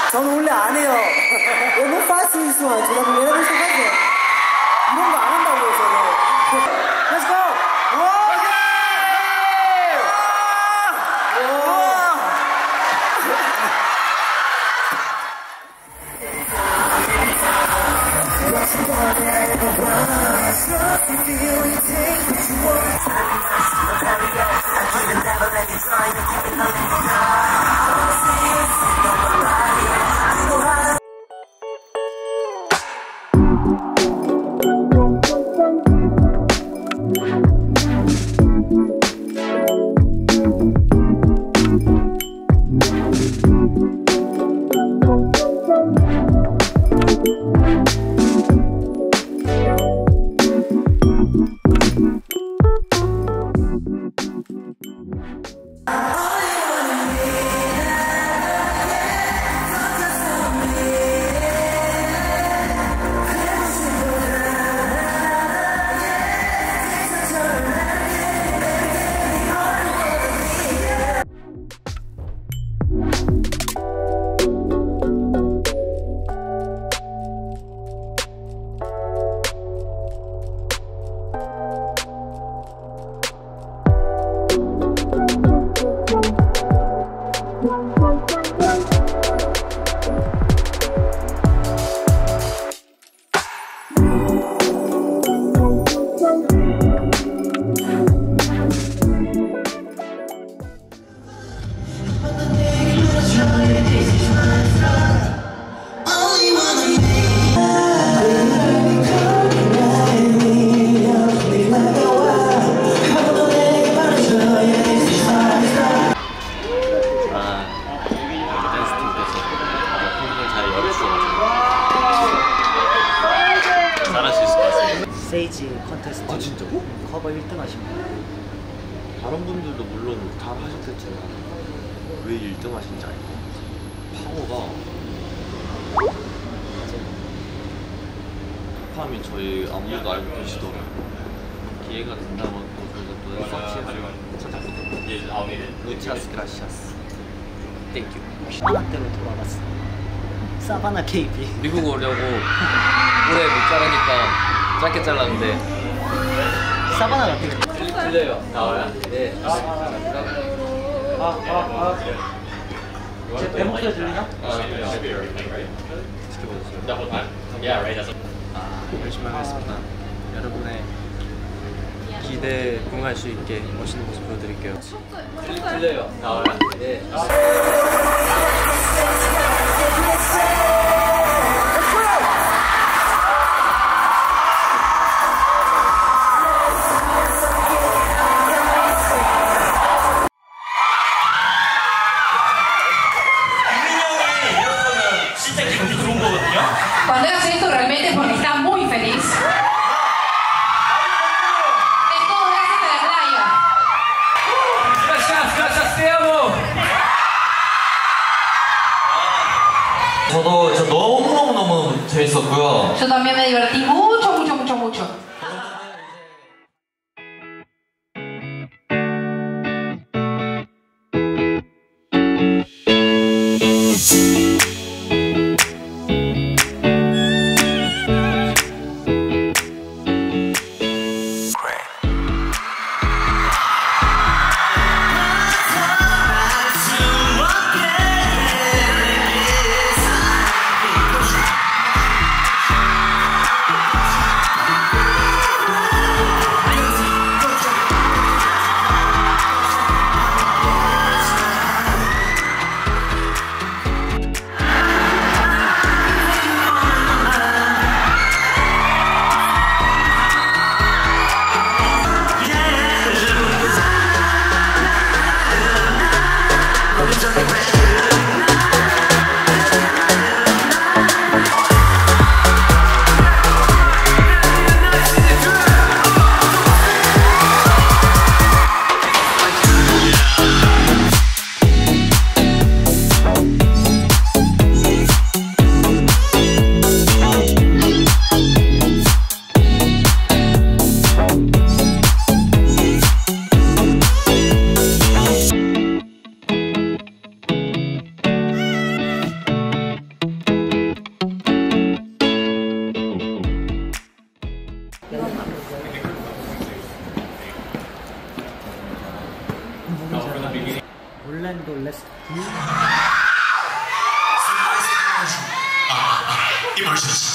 저는 원래 안 해요. 너무 fast this one. 제가 좀 여러분 생각해요. 이런 거 안 한다고요, 저는. Let's go! 세이지 컨테스트. 아 진짜로? 커버 1등 하신 분. 다른 분들도 물론 다 하셨겠지만 왜 1등 하신지 알고 파워가 파함이 저희 아무도 알고 계시더라고요. 기회가 된다면 또 저희가 또 서치해서 찾았거든요. 루치아스 그라시아스 땡큐. 사바나 때문에 돌아갔어. 사바나 KB. 미국 오려고 오래 못 자라니까 짧게 잘랐는데 사바나 같은 거. 들려요. 나와요? 네. 제 목소리 들리나? 열심히 하겠습니다. 여러분의 기대에 부응할 수 있게 멋있는 모습 보여드릴게요. 들려요. 나와요? 네. Cuando hagas esto realmente es porque está muy feliz. Es todo gracias a la playa. Gracias, gracias, te amo. 저도 진짜 너무너무 재밌었고요. Yo también me divertí mucho, mucho, mucho, mucho.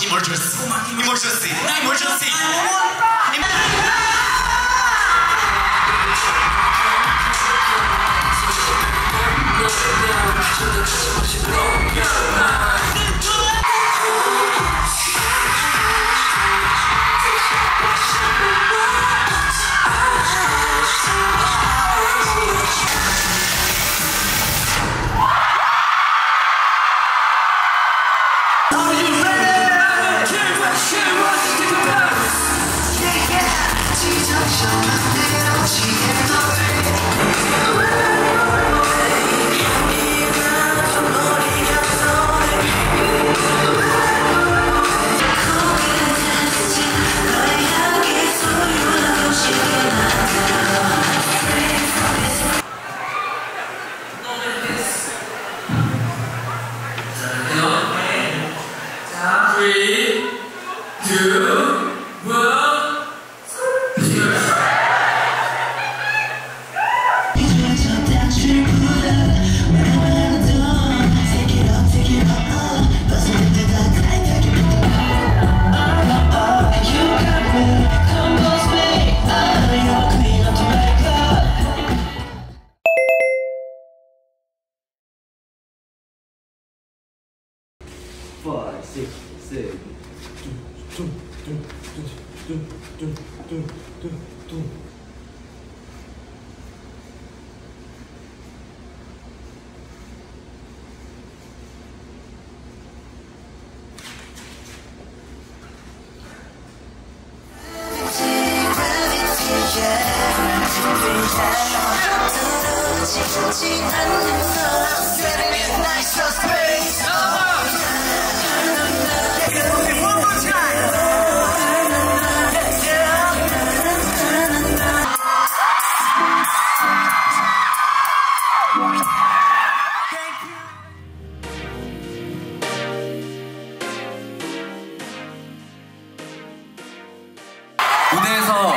무대에서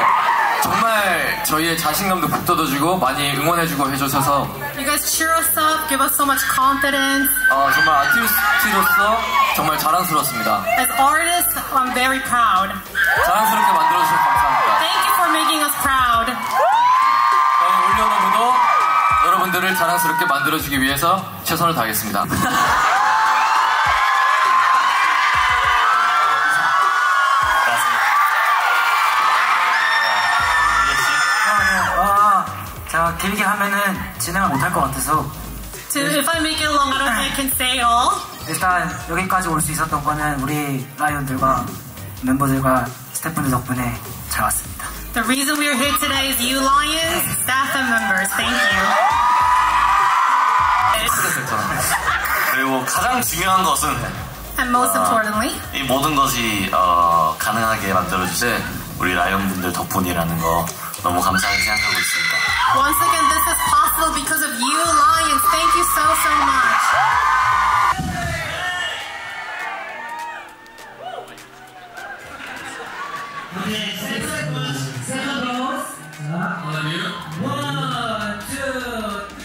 정말 저희의 자신감도 북돋아주고 많이 응원해주고 해주셔서 You guys cheer us up, give us so much confidence. 정말 아티스트로서 정말 자랑스럽습니다. As artists, I'm very proud. 자랑스럽게 만들어주셔서 감사합니다. Thank you for making us proud. 저희 올리언오브도 여러분들을 자랑스럽게 만들어주기 위해서 최선을 다하겠습니다. 제가 길게 하면은 진행을 못할 것 같아서 If I make it long, I don't think I can say it all. 일단 여기까지 올 수 있었던 거는 우리 라이온들과 멤버들과 스태프분들 덕분에 잘 왔습니다. The reason we're here today is you Lions, staff and members. Thank you. 그리고 가장 중요한 것은 And most importantly, 이 모든 것이 가능하게 만들어주신 우리 라이온 분들 덕분이라는 거 너무 감사하게 생각하고 있습니다. once again, this is possible because of you Lions. Thank you so, so much. One, two,